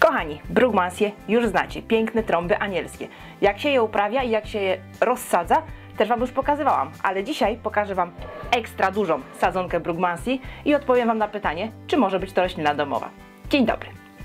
Kochani, brugmansje już znacie, piękne trąby anielskie. Jak się je uprawia i jak się je rozsadza, też Wam już pokazywałam, ale dzisiaj pokażę Wam ekstra dużą sadzonkę brugmansji i odpowiem Wam na pytanie, czy może być to roślina domowa. Dzień dobry!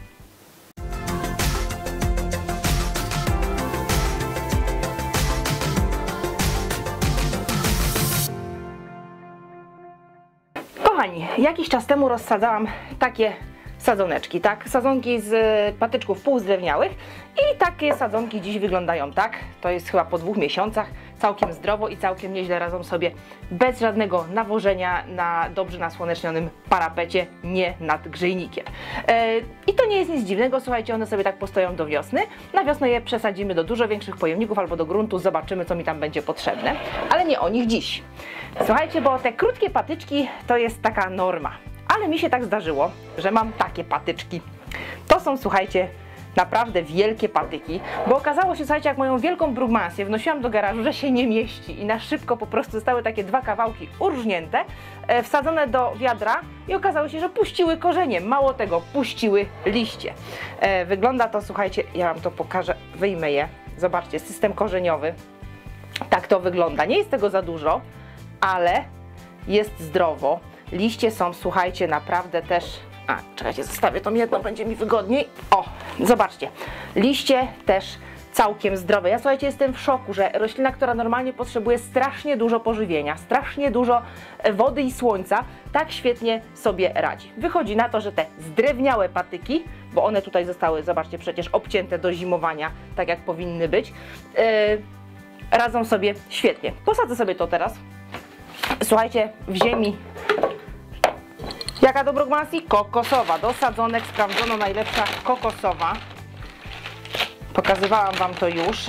Kochani, jakiś czas temu rozsadzałam takie sadzoneczki, tak? Sadzonki z patyczków półzdrewniałych i takie sadzonki dziś wyglądają tak. To jest chyba po 2 miesiącach, całkiem zdrowo i całkiem nieźle radzą sobie bez żadnego nawożenia na dobrze nasłonecznionym parapecie, nie nad grzejnikiem. I to nie jest nic dziwnego, słuchajcie, one sobie tak postoją do wiosny. Na wiosnę je przesadzimy do dużo większych pojemników albo do gruntu, zobaczymy, co mi tam będzie potrzebne, ale nie o nich dziś. Słuchajcie, bo te krótkie patyczki to jest taka norma. Ale mi się tak zdarzyło, że mam takie patyczki. To są, słuchajcie, naprawdę wielkie patyki, bo okazało się, słuchajcie, jak moją wielką brugmansję wnosiłam do garażu, że się nie mieści i na szybko po prostu zostały takie 2 kawałki urżnięte, wsadzone do wiadra i okazało się, że puściły korzenie, mało tego, puściły liście. Wygląda to, słuchajcie, ja Wam to pokażę, wyjmę je, zobaczcie, system korzeniowy, tak to wygląda, nie jest tego za dużo, ale jest zdrowo. Liście są, słuchajcie, naprawdę też... czekajcie, zostawię tą jedną, będzie mi wygodniej. O, zobaczcie. Liście też całkiem zdrowe. Ja, słuchajcie, jestem w szoku, że roślina, która normalnie potrzebuje strasznie dużo pożywienia, strasznie dużo wody i słońca, tak świetnie sobie radzi. Wychodzi na to, że te zdrewniałe patyki, bo one tutaj zostały, zobaczcie, przecież obcięte do zimowania, tak jak powinny być, radzą sobie świetnie. Posadzę sobie to teraz. Słuchajcie, w ziemi. Jaka do brugmansji? Kokosowa. Do sadzonek sprawdzono najlepsza kokosowa. Pokazywałam Wam to już.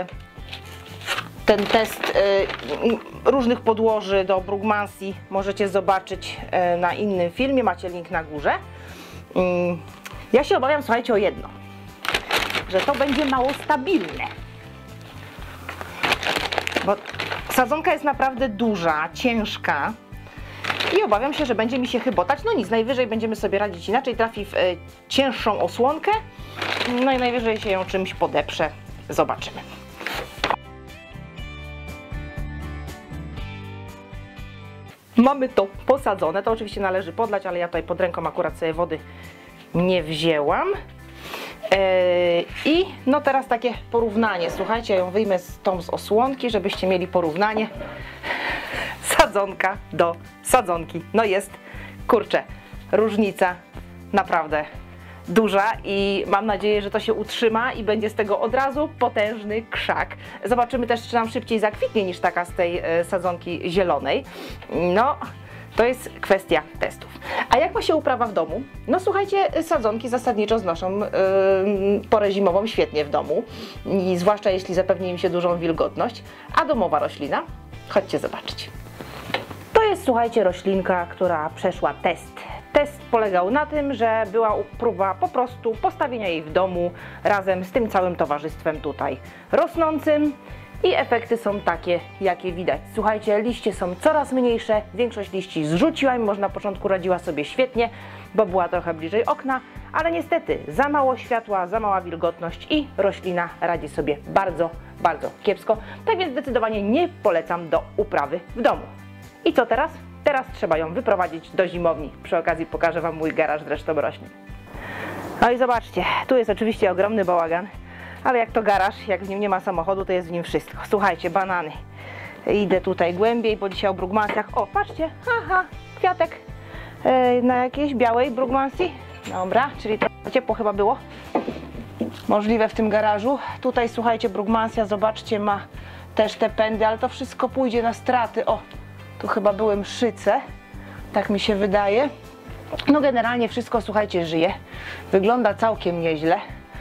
Ten test różnych podłoży do brugmansji możecie zobaczyć na innym filmie. Macie link na górze. Ja się obawiam, słuchajcie, o jedno. Że to będzie mało stabilne. Bo sadzonka jest naprawdę duża, ciężka. I obawiam się, że będzie mi się chybotać. No nic, najwyżej będziemy sobie radzić inaczej. Trafi w cięższą osłonkę. No i najwyżej się ją czymś podeprze. Zobaczymy. Mamy to posadzone. To oczywiście należy podlać, ale ja tutaj pod ręką akurat sobie wody nie wzięłam. I no teraz takie porównanie. Słuchajcie, ja ją wyjmę z osłonki, żebyście mieli porównanie. Sadzonka do sadzonki. No jest, kurczę, różnica naprawdę duża i mam nadzieję, że to się utrzyma i będzie z tego od razu potężny krzak. Zobaczymy też, czy nam szybciej zakwitnie niż taka z tej sadzonki zielonej. No, to jest kwestia testów. A jak ma się uprawa w domu? No słuchajcie, sadzonki zasadniczo znoszą porę zimową świetnie w domu, i zwłaszcza jeśli zapewni im się dużą wilgotność. A domowa roślina? Chodźcie zobaczyć. To jest, słuchajcie, roślinka, która przeszła test. Test polegał na tym, że była próba po prostu postawienia jej w domu razem z tym całym towarzystwem tutaj rosnącym i efekty są takie, jakie widać. Słuchajcie, liście są coraz mniejsze, większość liści zrzuciła, mimo że na początku radziła sobie świetnie, bo była trochę bliżej okna, ale niestety za mało światła, za mała wilgotność i roślina radzi sobie bardzo, bardzo kiepsko. Tak więc zdecydowanie nie polecam do uprawy w domu. I co teraz? Teraz trzeba ją wyprowadzić do zimowni. Przy okazji pokażę Wam mój garaż zresztą roślin. No i zobaczcie, tu jest oczywiście ogromny bałagan, ale jak to garaż, jak w nim nie ma samochodu, to jest w nim wszystko. Słuchajcie, banany. Idę tutaj głębiej, bo dzisiaj o brugmansjach. O, patrzcie, aha, kwiatek na jakiejś białej brugmansji. Dobra, czyli trochę ciepło chyba było. Możliwe w tym garażu. Tutaj, słuchajcie, brugmansja, zobaczcie, ma też te pędy, ale to wszystko pójdzie na straty. O, tu chyba były mszyce, tak mi się wydaje. No generalnie wszystko, słuchajcie, żyje. Wygląda całkiem nieźle.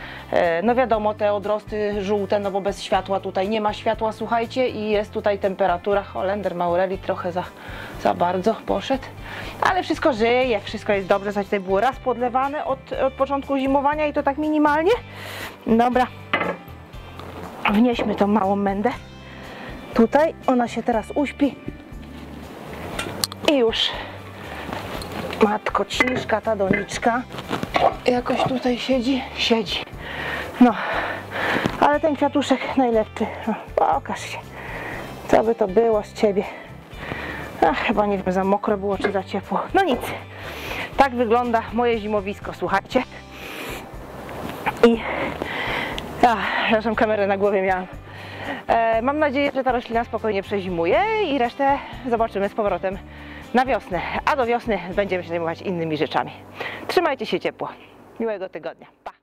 No wiadomo, te odrosty żółte, no bo bez światła tutaj nie ma światła, słuchajcie, i jest tutaj temperatura. Holender Maureli trochę za bardzo poszedł. Ale wszystko żyje, wszystko jest dobrze. Słuchajcie, tutaj było raz podlewane od początku zimowania i to tak minimalnie. Dobra, wnieśmy tą małą mędę. Tutaj ona się teraz uśpi. I już, matko ciężka ta doniczka. jakoś tutaj siedzi? Siedzi. No, ale ten kwiatuszek najlepszy. No, pokaż się. Co by to było z ciebie? Ach, chyba nie wiem, za mokro było czy za ciepło. No nic. Tak wygląda moje zimowisko, słuchajcie. I... przepraszam, kamerę na głowie miałam. Mam nadzieję, że ta roślina spokojnie przezimuje i resztę zobaczymy z powrotem na wiosnę. A do wiosny będziemy się zajmować innymi rzeczami. Trzymajcie się ciepło. Miłego tygodnia. Pa!